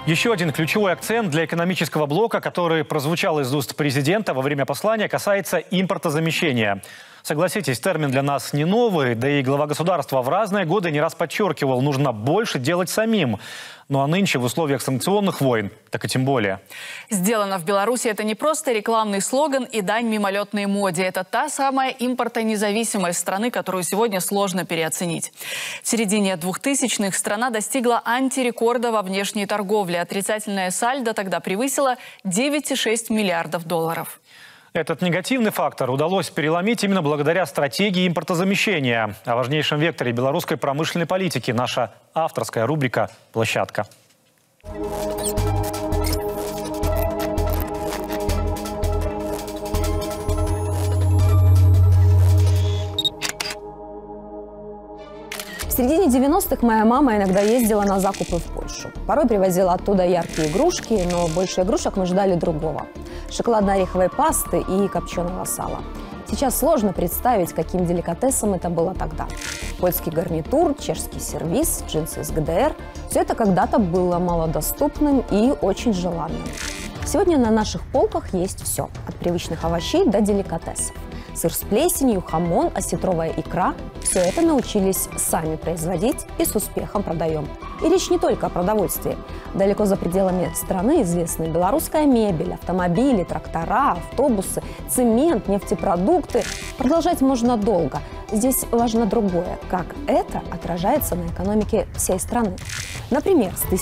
Еще один ключевой акцент для экономического блока, который прозвучал из уст президента во время послания, касается импортозамещения. Согласитесь, термин для нас не новый, да и глава государства в разные годы не раз подчеркивал, нужно больше делать самим. Ну а нынче в условиях санкционных войн, так и тем более. Сделано в Беларуси — это не просто рекламный слоган и дань мимолетной моде. Это та самая импортонезависимость страны, которую сегодня сложно переоценить. В середине 2000-х страна достигла антирекорда во внешней торговле. Отрицательное сальдо тогда превысило 9,6 миллиардов долларов. Этот негативный фактор удалось переломить именно благодаря стратегии импортозамещения. О важнейшем векторе белорусской промышленной политики наша авторская рубрика «Площадка». В середине 90-х моя мама иногда ездила на закупы в Польшу. Порой привозила оттуда яркие игрушки, но больше игрушек мы ждали другого. Шоколадно-ореховой пасты и копченого сала. Сейчас сложно представить, каким деликатесом это было тогда. Польский гарнитур, чешский сервиз, джинсы из ГДР – все это когда-то было малодоступным и очень желанным. Сегодня на наших полках есть все – от привычных овощей до деликатесов. Сыр с плесенью, хамон, осетровая икра – все это научились сами производить и с успехом продаем. И речь не только о продовольствии. Далеко за пределами страны известны белорусская мебель, автомобили, трактора, автобусы, цемент, нефтепродукты. Продолжать можно долго. Здесь важно другое – как это отражается на экономике всей страны. Например, с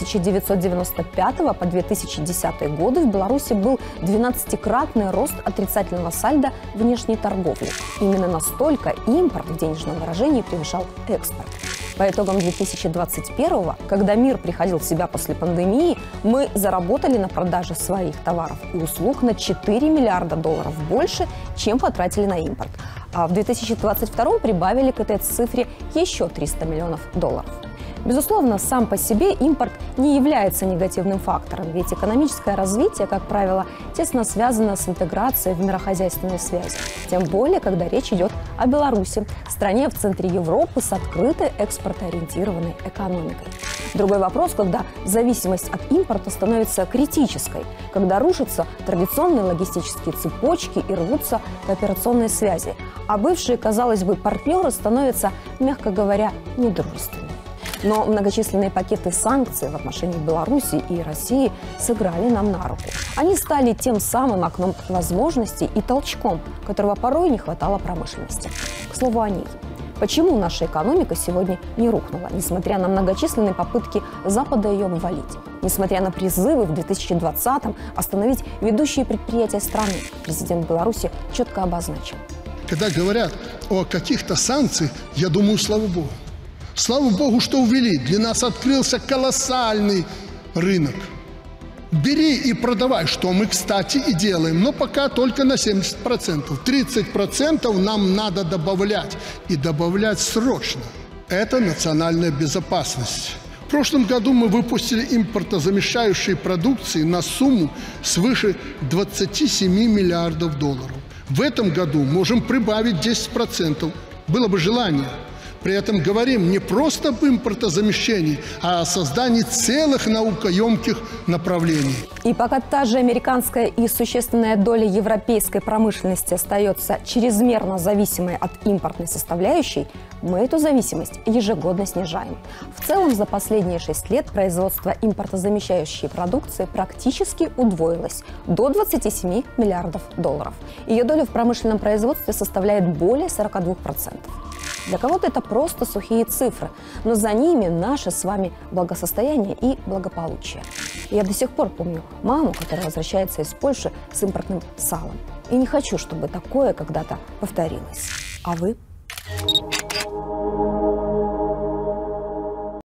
1995 по 2010 годы в Беларуси был 12-кратный рост отрицательного сальдо внешней торговли. Именно настолько импорт в денежном выражении превышал экспорт. По итогам 2021-го, когда мир приходил в себя после пандемии, мы заработали на продаже своих товаров и услуг на 4 миллиарда долларов больше, чем потратили на импорт. А в 2022 прибавили к этой цифре еще 300 миллионов долларов. Безусловно, сам по себе импорт не является негативным фактором, ведь экономическое развитие, как правило, тесно связано с интеграцией в мирохозяйственной связи. Тем более, когда речь идет о Беларуси, стране в центре Европы с открытой экспортоориентированной экономикой. Другой вопрос, когда зависимость от импорта становится критической, когда рушатся традиционные логистические цепочки и рвутся кооперационные связи, а бывшие, казалось бы, партнеры становятся, мягко говоря, недружественными. Но многочисленные пакеты санкций в отношении Беларуси и России сыграли нам на руку. Они стали тем самым окном возможностей и толчком, которого порой не хватало промышленности. К слову о ней. Почему наша экономика сегодня не рухнула, несмотря на многочисленные попытки Запада ее обвалить? Несмотря на призывы в 2020-м остановить ведущие предприятия страны, президент Беларуси четко обозначил. Когда говорят о каких-то санкциях, я думаю, слава Богу. Слава Богу, что увели. Для нас открылся колоссальный рынок. Бери и продавай, что мы, кстати, и делаем. Но пока только на 70%. 30% нам надо добавлять. И добавлять срочно. Это национальная безопасность. В прошлом году мы выпустили импортозамещающие продукции на сумму свыше 27 миллиардов долларов. В этом году можем прибавить 10%. Было бы желание. При этом говорим не просто об импортозамещении, а о создании целых наукоемких направлений. И пока та же американская и существенная доля европейской промышленности остается чрезмерно зависимой от импортной составляющей, мы эту зависимость ежегодно снижаем. В целом, за последние 6 лет производство импортозамещающей продукции практически удвоилось до 27 миллиардов долларов. Ее доля в промышленном производстве составляет более 42%. Для кого-то это просто сухие цифры, но за ними наше с вами благосостояние и благополучие. Я до сих пор помню маму, которая возвращается из Польши с импортным салом. И не хочу, чтобы такое когда-то повторилось. А вы?